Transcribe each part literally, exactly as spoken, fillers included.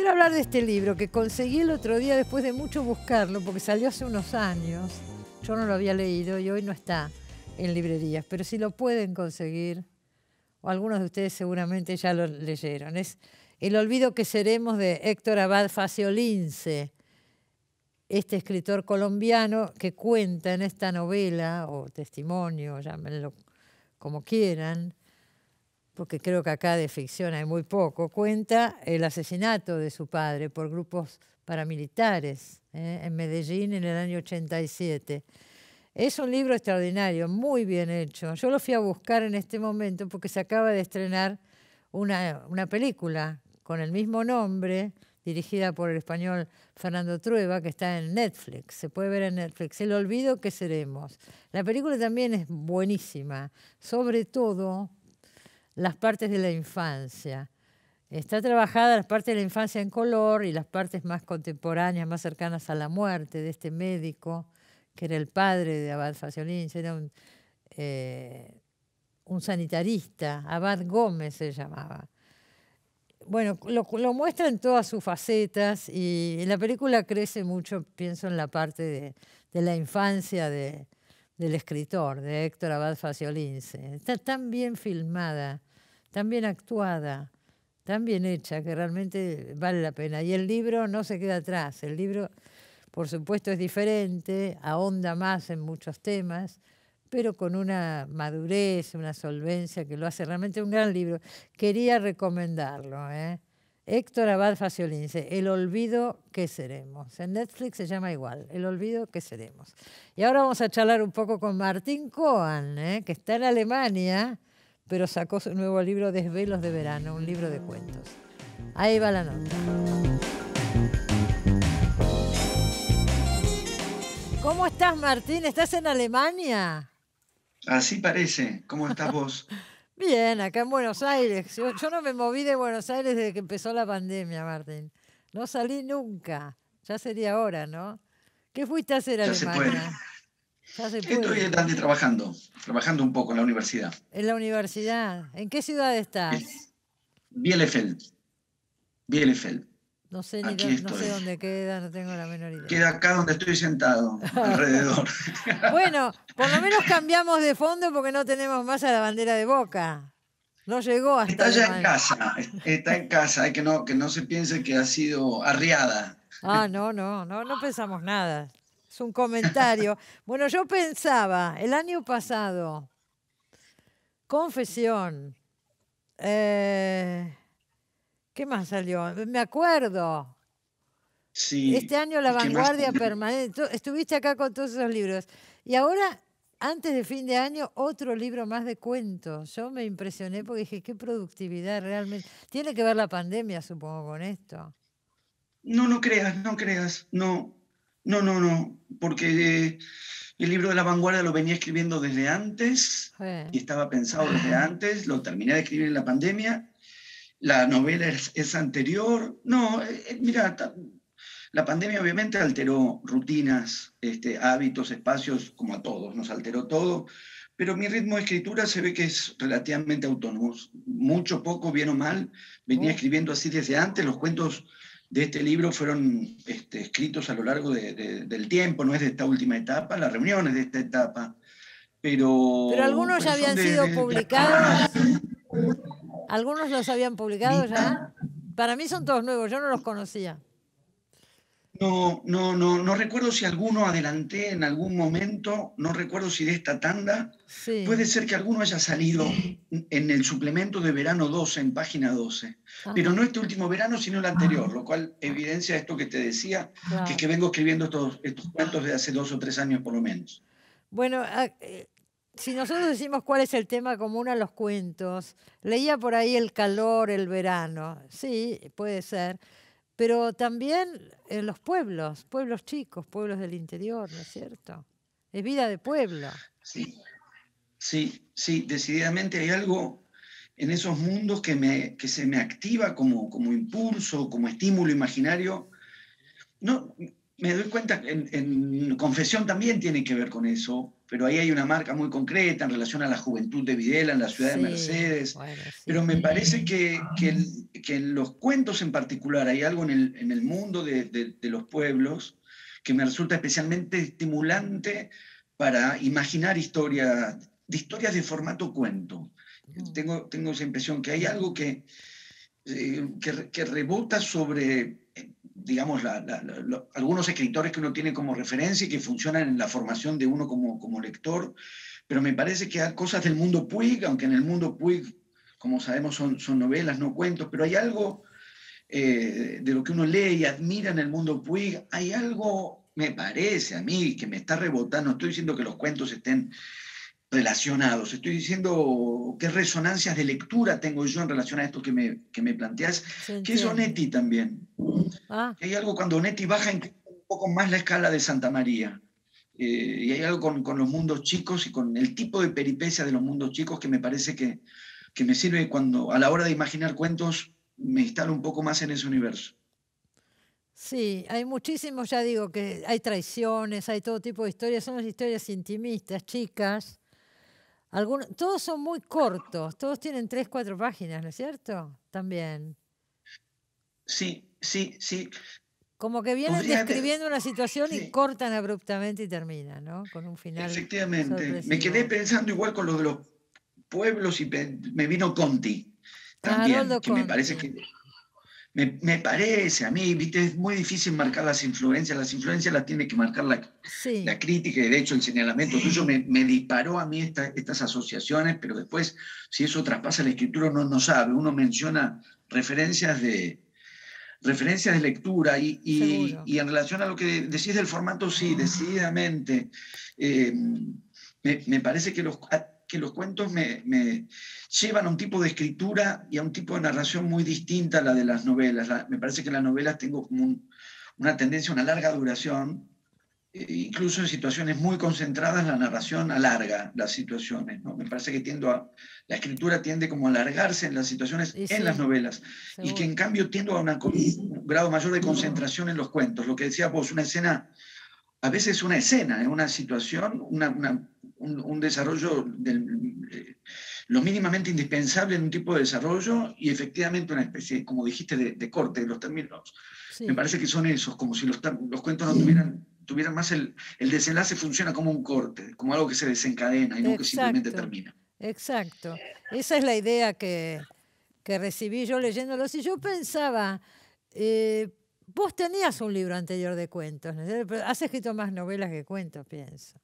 quiero hablar de este libro que conseguí el otro día después de mucho buscarlo, porque salió hace unos años. Yo no lo había leído y hoy no está en librerías, pero si lo pueden conseguir, o algunos de ustedes seguramente ya lo leyeron. Es El olvido que seremos, de Héctor Abad Faciolince, este escritor colombiano que cuenta en esta novela, o testimonio, llámenlo como quieran, porque creo que acá de ficción hay muy poco, cuenta el asesinato de su padre por grupos paramilitares ¿eh? en Medellín en el año ochenta y siete. Es un libro extraordinario, muy bien hecho. Yo lo fui a buscar en este momento porque se acaba de estrenar una, una película con el mismo nombre, dirigida por el español Fernando Trueba, que está en Netflix. Se puede ver en Netflix. El olvido que seremos. La película también es buenísima, sobre todo las partes de la infancia. Está trabajada las partes de la infancia en color y las partes más contemporáneas, más cercanas a la muerte de este médico, que era el padre de Abad Faciolince, era un, eh, un sanitarista, Abad Gómez se llamaba. Bueno, lo, lo muestra en todas sus facetas y en la película crece mucho, pienso, en la parte de, de la infancia de, del escritor, de Héctor Abad Faciolince. Está tan bien filmada, tan bien actuada, tan bien hecha, que realmente vale la pena. Y el libro no se queda atrás. El libro, por supuesto, es diferente, ahonda más en muchos temas, pero con una madurez, una solvencia que lo hace realmente un gran libro. Quería recomendarlo, ¿eh? Héctor Abad Faciolince, El olvido que seremos. En Netflix se llama igual, El olvido que seremos. Y ahora vamos a charlar un poco con Martín Cohen, ¿eh? que está en Alemania, pero sacó su nuevo libro, Desvelos de verano, un libro de cuentos. Ahí va la nota. ¿Cómo estás, Martín? ¿Estás en Alemania? Así parece. ¿Cómo estás vos? Bien, acá en Buenos Aires. Yo, yo no me moví de Buenos Aires desde que empezó la pandemia, Martín. No salí nunca. Ya sería hora, ¿no? ¿Qué fuiste a hacer a Ya se puede. Alemania? Ya se Estoy puede. andando trabajando, trabajando un poco en la universidad. En la universidad. ¿En qué ciudad estás? Bielefeld. Bielefeld. No sé ni Aquí dónde, no sé estoy. dónde queda, no tengo la menor idea. Queda acá donde estoy sentado, alrededor. Bueno, por lo menos cambiamos de fondo porque no tenemos más a la bandera de Boca. No llegó hasta Está ya en Alemania. casa, está en casa. Hay que no, que no se piense que ha sido arriada. Ah, no, no, no, no pensamos nada. Es un comentario. Bueno, yo pensaba, el año pasado, confesión, eh, ¿qué más salió? Me acuerdo. Este Sí. año La ¿Y qué más? Vanguardia Permanente. Tú estuviste acá con todos esos libros. Y ahora, antes de fin de año, otro libro más de cuentos. Yo me impresioné porque dije, qué productividad realmente. Tiene que ver la pandemia, supongo, con esto. No, no creas, no creas. No, no, no, no. Porque el libro de La Vanguardia lo venía escribiendo desde antes Eh, y estaba pensado desde antes. Lo terminé de escribir en la pandemia. La novela es, es anterior. No, eh, mira, ta- la pandemia obviamente alteró rutinas, este, hábitos, espacios, como a todos, nos alteró todo. Pero mi ritmo de escritura se ve que es relativamente autónomo. Mucho, poco, bien o mal, venía oh. escribiendo así desde antes. Los cuentos de este libro fueron este, escritos a lo largo de, de, del tiempo, no es de esta última etapa, las reuniones de esta etapa, Pero pero, algunos ya pero son habían de, sido de, de... publicados. Algunos los habían publicado ya. Mira, Para mí son todos nuevos, yo no los conocía. no, no, no, no recuerdo si alguno adelanté en algún momento, no recuerdo si de esta tanda, Sí. puede ser que alguno haya salido en el suplemento de verano doce, en página doce, pero Ajá. no este último verano, sino el anterior, lo cual Ah, evidencia esto que te decía, que es claro. que vengo escribiendo estos, estos cuentos de hace dos o tres años por lo menos. Bueno, ah, eh, si nosotros decimos cuál es el tema común a los cuentos, leía por ahí el calor, el verano. Sí, puede ser. Pero también en los pueblos, pueblos chicos, pueblos del interior, ¿no es cierto? Es vida de pueblo. Sí, sí, sí, decididamente hay algo en esos mundos que, me, que se me activa como, como impulso, como estímulo imaginario. No, me doy cuenta que en, en Confesión también tiene que ver con eso, pero ahí hay una marca muy concreta en relación a la juventud de Videla en la ciudad de Sí, Mercedes. bueno, Pero sí. me parece que, que, el- que en los cuentos en particular hay algo en el, en el mundo de, de- de los pueblos que me resulta especialmente estimulante para imaginar historias, de historias de formato cuento. Mm. Tengo, tengo esa impresión que hay algo que, eh, que, que rebota sobre, eh, digamos, la- la- la- lo- algunos escritores que uno tiene como referencia y que funcionan en la formación de uno como, como lector, pero me parece que hay cosas del mundo Puig, aunque en el mundo Puig, como sabemos, son, son novelas, no cuentos, pero hay algo eh, de lo que uno lee y admira en el mundo Puig, hay algo, me parece a mí, que me está rebotando. No estoy diciendo que los cuentos estén relacionados. Estoy diciendo qué resonancias de lectura tengo yo en relación a esto que me, que me planteas, Se que es entiende. Onetti también. Ah, Hay algo cuando Onetti baja un poco más la escala de Santa María. Eh, y hay algo con, con, los mundos chicos y con el tipo de peripecia de los mundos chicos que me parece que, que me sirve cuando a la hora de imaginar cuentos me instalo un poco más en ese universo. sí, hay muchísimos, ya digo, que hay traiciones, hay todo tipo de historias, son las historias intimistas, chicas. Algunos, todos son muy cortos, todos tienen tres, cuatro páginas, ¿no es cierto? También. Sí, sí, sí. Como que vienen Podría haber, describiendo una situación y sí, cortan abruptamente y terminan, ¿no? Con un final efectivamente. Me quedé sorpresivo. pensando igual con lo de los pueblos y pe- me vino Conti Ah, también, Haroldo que me parece Conti. que Me, me parece a mí, viste, es muy difícil marcar las influencias, las influencias las tiene que marcar la, Sí, la crítica y de hecho el señalamiento tuyo me, me disparó a mí esta, estas asociaciones, pero después si eso traspasa la escritura uno no sabe, uno menciona referencias de, referencias de lectura y, y, seguro. y en relación a lo que decís del formato, sí, decididamente. Eh, me, me, parece que los, que los cuentos me, me, llevan a un tipo de escritura y a un tipo de narración muy distinta a la de las novelas. La, me parece que en las novelas tengo como un, una tendencia a una larga duración, eh, incluso en situaciones muy concentradas la narración alarga las situaciones, ¿no? Me parece que tiendo a, la escritura tiende como a alargarse en las situaciones Y en las sí, novelas y que en seguro. cambio tiendo a una, un grado mayor de concentración en los cuentos. Lo que decías vos, una escena, a veces una escena, en una situación, una, una, un, un, desarrollo del, eh, lo mínimamente indispensable en un tipo de desarrollo y efectivamente una especie, como dijiste, de, de corte de los términos. Me Sí, parece que son esos, como si los, los cuentos no tuvieran, tuvieran más el, el desenlace funciona como un corte, como algo que se desencadena y no que simplemente exacto, termina. exacto. Esa es la idea que, que recibí yo leyéndolos. Y yo pensaba, eh, vos tenías un libro anterior de cuentos, ¿no es cierto? Pero has escrito más novelas que cuentos, pienso.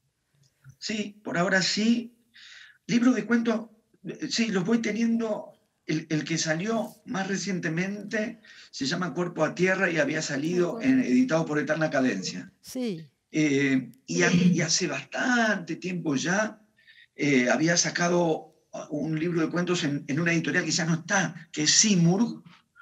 Sí, por ahora sí. Libros de cuentos, sí, los voy teniendo. El, el, que salió más recientemente se llama Cuerpo a Tierra y había Me salido en, acuerdo. editado por Eterna Cadencia. Sí, Eh, y, a, y, hace bastante tiempo ya eh, había sacado un libro de cuentos en, en, una editorial que ya no está, que es Simurg.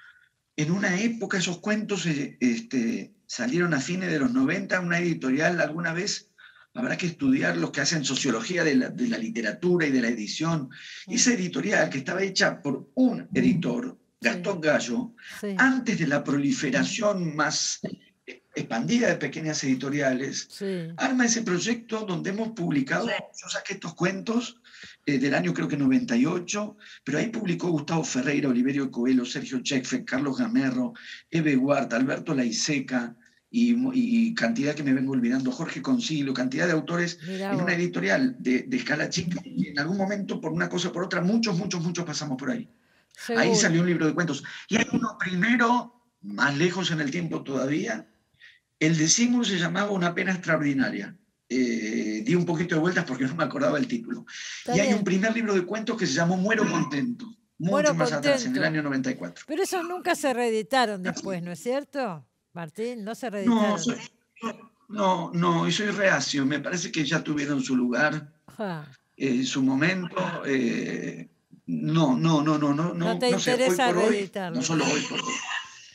En una época esos cuentos eh, este, salieron a fines de los noventa, una editorial alguna vez. Habrá que estudiar los que hacen sociología de la, de la literatura y de la edición. mm, Esa editorial que estaba hecha por un editor, sí, Gastón Gallo, sí, antes de la proliferación más expandida de pequeñas editoriales, sí. arma ese proyecto donde hemos publicado, yo saqué estos cuentos eh, del año creo que noventa y ocho, pero ahí publicó Gustavo Ferreira, Oliverio Coelho, Sergio Checkfe, Carlos Gamerro, Eve Huart, Alberto Laiseca, y, y, cantidad que me vengo olvidando, Jorge Concilio, cantidad de autores Mirá en una vos. editorial de, de escala chica, y en algún momento, por una cosa o por otra, muchos, muchos, muchos pasamos por ahí. Ahí Seguro. salió un libro de cuentos. Y hay uno primero, más lejos en el tiempo todavía, el de Simul se llamaba Una pena extraordinaria. Eh, di un poquito de vueltas porque no me acordaba el título. Está Y hay un bien. primer libro de cuentos que se llamó Muero contento, mucho Muero más atrás, en el contento. año noventa y cuatro. Pero esos nunca se reeditaron después, ¿no es cierto, Martín? No se No, reeditaron. soy, no, no, y soy reacio. Me parece que ya tuvieron su lugar, Ja. eh, su momento. Eh, no, no, no, no, no, No no, te no sé, hoy interesa por hoy, no solo reeditarlos. hoy por hoy.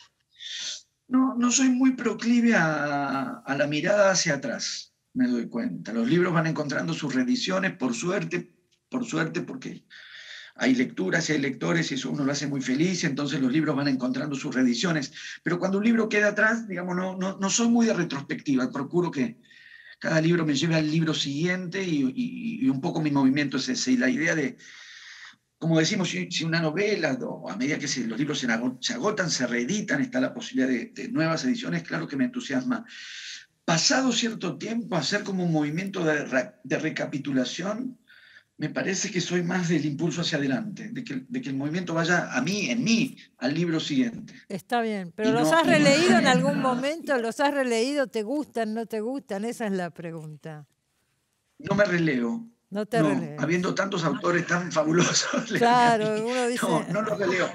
No, no soy muy proclive a, a la mirada hacia atrás, me doy cuenta. Los libros van encontrando sus reediciones, por suerte, por suerte, porque hay lecturas y hay lectores y eso uno lo hace muy feliz, entonces los libros van encontrando sus reediciones. Pero cuando un libro queda atrás, digamos, no, no, no soy muy de retrospectiva, procuro que cada libro me lleve al libro siguiente y, y, y un poco mi movimiento es ese. Y la idea de, como decimos, si, si una novela, o a medida que se, los libros se agotan, se agotan, se reeditan, está la posibilidad de, de nuevas ediciones, claro que me entusiasma. Pasado cierto tiempo, hacer como un movimiento de, de recapitulación, me parece que soy más del impulso hacia adelante, de que, de que el movimiento vaya a mí, en mí, al libro siguiente. Está bien, pero Y ¿los no- has y no- releído en algún momento? ¿Los has releído? ¿Te gustan? ¿No te gustan? Esa es la pregunta. No me releo. No te No, relees. habiendo tantos autores tan fabulosos, le- Claro, uno dice... no, no lo releo.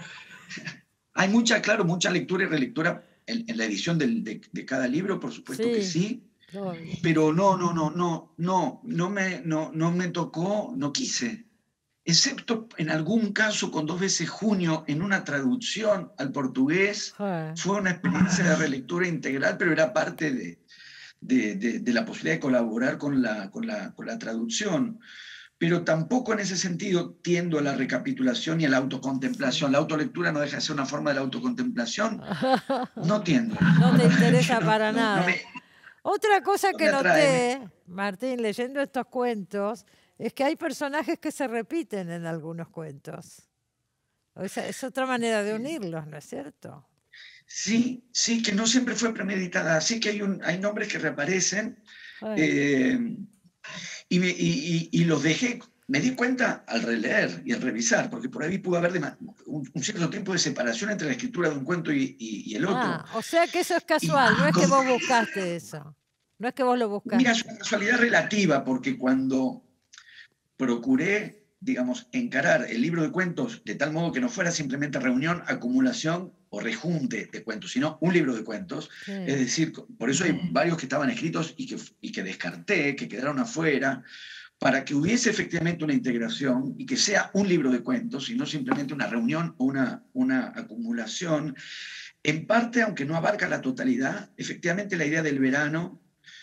Hay mucha, claro, mucha lectura y relectura en, en la edición del- de, de cada libro, por supuesto que Sí, sí, obvio. pero no, no, no, no, no, no me, no, no me tocó, no quise, excepto en algún caso con Dos veces Junio en una traducción al portugués, Ja. fue una experiencia de relectura integral, pero era parte de, de, de, de la posibilidad de colaborar con la, con la, con la traducción. Pero tampoco en ese sentido tiendo a la recapitulación y a la autocontemplación. La autolectura no deja de ser una forma de la autocontemplación. No tiendo. No te interesa no, para no, no nada. me, Otra cosa no que me atrae. Me- noté, Martín, leyendo estos cuentos, es que hay personajes que se repiten en algunos cuentos. O sea, es otra manera de unirlos, ¿no es cierto? Sí, sí, que no siempre fue premeditada. Sí que hay, un, hay nombres que reaparecen Ja. eh, y, me- y- y- y los dejé. Me di cuenta al releer y al revisar, porque por ahí pudo haber dema- un, un cierto tiempo de separación entre la escritura de un cuento y, y- y el otro. Ah, o sea que eso es Y casual, no es que como- vos buscaste eso. No es que vos lo mira, es buscaste. una casualidad relativa, porque cuando procuré, digamos, encarar el libro de cuentos de tal modo que no fuera simplemente reunión, acumulación o rejunte de cuentos, sino un libro de cuentos. Sí. Es decir, por eso hay varios que estaban escritos y que, y que descarté, que quedaron afuera, para que hubiese efectivamente una integración y que sea un libro de cuentos y no simplemente una reunión o una, una acumulación. En parte, aunque no abarca la totalidad, efectivamente la idea del verano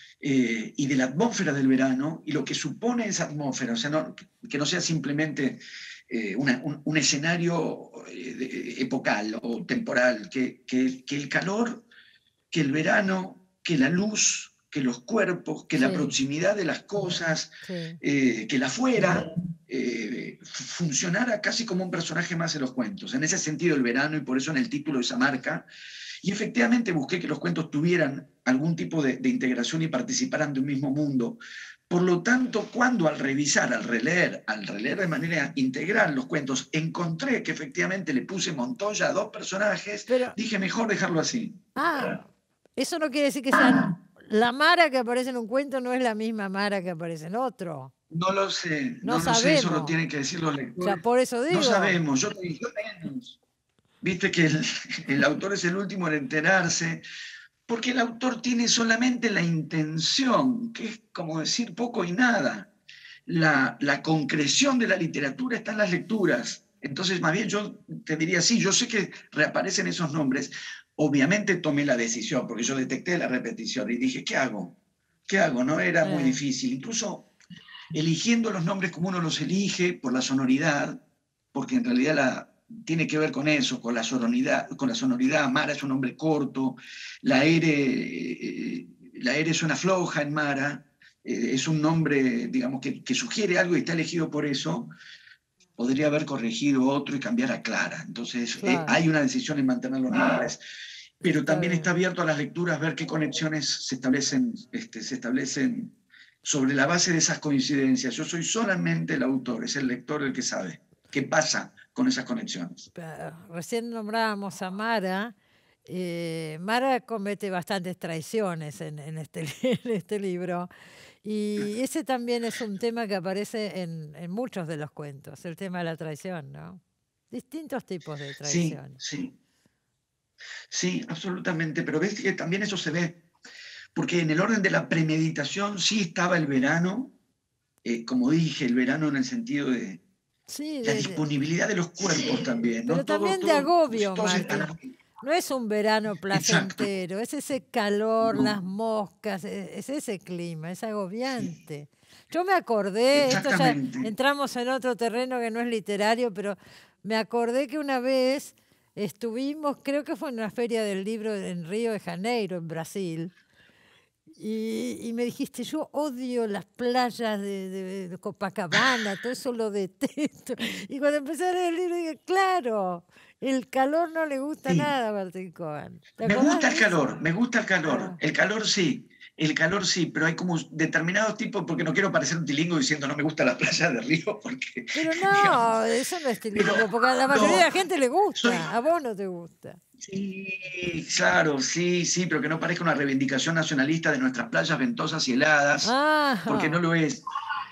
eh, y de la atmósfera del verano y lo que supone esa atmósfera, o sea, no, que no sea simplemente eh, una, un, un, escenario eh, de, epocal o temporal, que, que, que el calor, que el verano, que la luz, que los cuerpos, que Sí. la proximidad de las cosas, Sí. eh, que la fuera, eh, funcionara casi como un personaje más en los cuentos. En ese sentido el verano, y por eso en el título de esa marca. Y efectivamente busqué que los cuentos tuvieran algún tipo de, de integración y participaran de un mismo mundo. Por lo tanto, cuando al revisar, al releer, al releer de manera integral los cuentos, encontré que efectivamente le puse Montoya a dos personajes, Pero, dije mejor dejarlo así. ah, eso no quiere decir que sean... La Mara que aparece en un cuento no es la misma Mara que aparece en otro. No lo sé, No no lo sé, eso lo sabemos. tienen que decir los O sea, lectores. por eso digo. No sabemos, yo, yo menos. Viste que el, el autor es el último en enterarse, porque el autor tiene solamente la intención, que es como decir poco y nada. La, la concreción de la literatura está en las lecturas. Entonces, más bien yo te diría, sí, yo sé que reaparecen esos nombres. Obviamente tomé la decisión, porque yo detecté la repetición y dije, ¿qué hago? ¿Qué hago? No era muy Eh. difícil. Incluso eligiendo los nombres como uno los elige, por la sonoridad, porque en realidad la, tiene que ver con eso, con la sonoridad. Con la sonoridad. Mara es un nombre corto, la R, eh, la R suena floja en Mara, eh, es un nombre, digamos, que, que sugiere algo y está elegido por eso. Podría haber corregido otro y cambiar a Clara. Entonces, Claro. eh, hay una decisión en mantener los nombres. Pero Está también bien. está abierto a las lecturas, ver qué conexiones se establecen, este, se establecen sobre la base de esas coincidencias. Yo soy solamente el autor, es el lector el que sabe qué pasa con esas conexiones. Recién nombrábamos a Mara. Eh, Mara comete bastantes traiciones en, en, este, en este libro. Y ese también es un tema que aparece en, en muchos de los cuentos, el tema de la traición, ¿no? Distintos tipos de traición. Sí, sí. Sí, absolutamente. Pero ves que también eso se ve. Porque en el orden de la premeditación sí estaba el verano, eh, como dije, el verano en el sentido de sí, la de, disponibilidad de los cuerpos también. Pero ¿no? también todo, de todo, agobio, todos Martín. están No es un verano placentero, Exacto. es ese calor, No, las moscas, e- es ese clima, es agobiante. Yo me acordé, esto ya exactamente. entramos en otro terreno que no es literario, pero me acordé que una vez estuvimos, creo que fue en una feria del libro en Río de Janeiro, en Brasil, y, y me dijiste, yo odio las playas de, de- de Copacabana, todo eso lo detesto. Y cuando empecé a leer el libro dije, claro, el calor no le gusta Sí, nada a Martín Cohen. ¿Te me acordás gusta el de eso? calor, me gusta el calor. Ah. El calor sí, el calor sí, pero hay como determinados tipos, porque no quiero parecer un tilingo diciendo no me gusta la playa de Río, porque, Pero digamos, no, eso no es pero tilingo, porque a la mayoría de no, la gente le soy, gusta, a vos no te gusta. sí, claro, sí, sí, pero que no parezca una reivindicación nacionalista de nuestras playas ventosas y heladas, porque no Ah, lo es.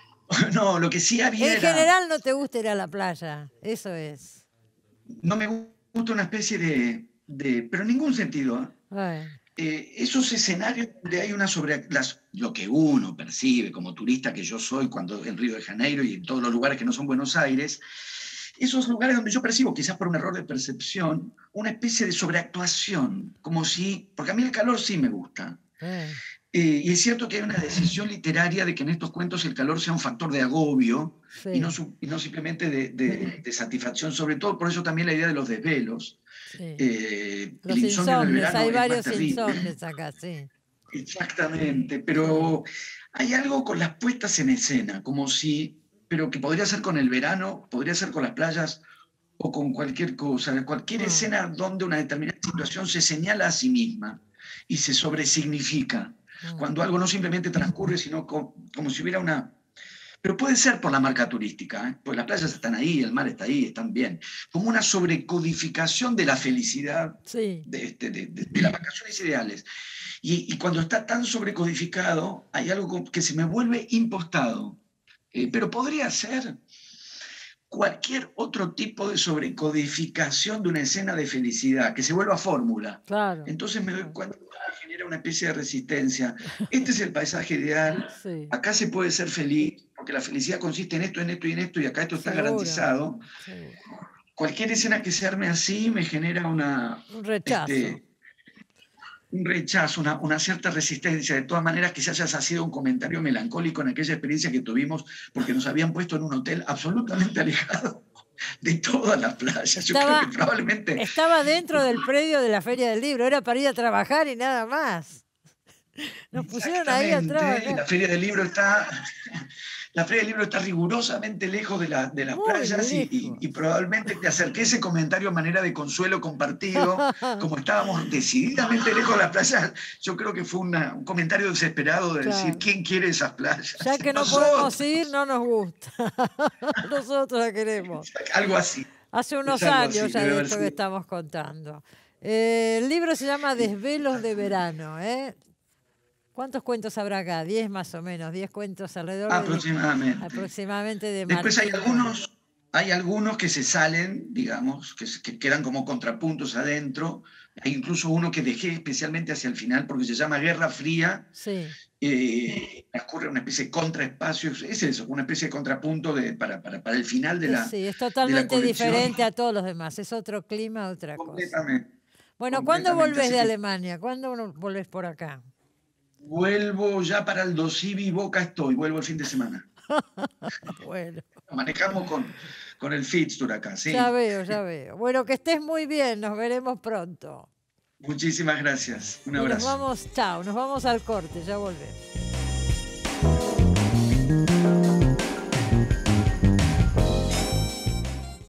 No, lo que sí había en era, general no te gusta ir a la playa, eso es. no me gusta una especie de, de pero en ningún sentido, ¿eh? Bueno, Eh, esos escenarios donde hay una sobre las, lo que uno percibe como turista que yo soy cuando en Río de Janeiro y en todos los lugares que no son Buenos Aires, esos lugares donde yo percibo, quizás por un error de percepción, una especie de sobreactuación, como si, porque a mí el calor sí me gusta. eh, Eh, y es cierto que hay una decisión literaria de que en estos cuentos el calor sea un factor de agobio y no, sí, y no simplemente de, de, de satisfacción, sobre todo por eso también la idea de los desvelos. sí. Eh, el Los insomnio en el insomnes, verano hay es más varios terrible. insomnes acá, sí, Exactamente, sí. pero hay algo con las puestas en escena, como si, pero que podría ser con el verano, podría ser con las playas o con cualquier cosa, cualquier Ah, escena donde una determinada situación se señala a sí misma y se sobresignifica, mm, cuando algo no simplemente transcurre, sino co- como si hubiera una... Pero puede ser por la marca turística, ¿eh? Pues las playas están ahí, el mar está ahí, están bien, como una sobrecodificación de la felicidad, sí. de, este- de- de- de las vacaciones ideales. Y, y cuando está tan sobrecodificado, hay algo que se me vuelve impostado. Eh, pero podría ser cualquier otro tipo de sobrecodificación de una escena de felicidad, que se vuelva fórmula. Claro, Entonces me doy claro. cuenta que genera una especie de resistencia. Este es el paisaje ideal, Sí, acá se puede ser feliz, porque la felicidad consiste en esto, en esto y en esto, y acá esto está seguro, garantizado. seguro. Cualquier escena que se arme así me genera una, Un rechazo. este, un rechazo, una, una, cierta resistencia. De todas maneras, quizás haya sido un comentario melancólico en aquella experiencia que tuvimos, porque nos habían puesto en un hotel absolutamente alejado de todas las playas. Yo creo que Estaba, probablemente, estaba dentro del predio de la Feria del Libro, era para ir a trabajar y nada más. Nos pusieron ahí a exactamente, trabajar. la Feria del Libro está, la Feria del Libro está rigurosamente lejos de, la, de las Muy playas y, y, y, lejos. probablemente te acerqué ese comentario a manera de consuelo compartido, como estábamos decididamente lejos de las playas. Yo creo que fue una, un comentario desesperado de decir, Claro. ¿quién quiere esas playas? Ya que no podemos ir, Nosotros. no nos gusta. Nosotros la queremos. Algo así. Hace Es unos algo años así, ya debe de haber esto que sido. estamos contando. Eh, el libro se llama Desvelos de verano, ¿eh? ¿Cuántos cuentos habrá acá? Diez más o menos, diez cuentos alrededor de die- Aproximadamente. aproximadamente de Después hay Martín Cohen. algunos, hay algunos que se salen, digamos, que, se- que quedan como contrapuntos adentro. Hay incluso uno que dejé especialmente hacia el final porque se llama Guerra Fría. Sí, Eh, transcurre una especie de contraespacio, es eso, una especie de contrapunto de, para, para, para el final de es, la, sí, es de la totalmente colección. diferente a todos los demás, es otro clima, otra cosa. Completamente, Bueno, ¿cuándo completamente. volvés Así de que Alemania? ¿Cuándo uno- volvés por acá? vuelvo ya para el Dosivi Boca estoy, vuelvo el fin de semana. Bueno, Manejamos con, con el Fitztour acá, ya sí. veo, ya veo. Bueno, que estés muy bien, nos veremos pronto. Muchísimas gracias. Un Y nos abrazo. vamos, chao, nos vamos al corte, ya volvemos.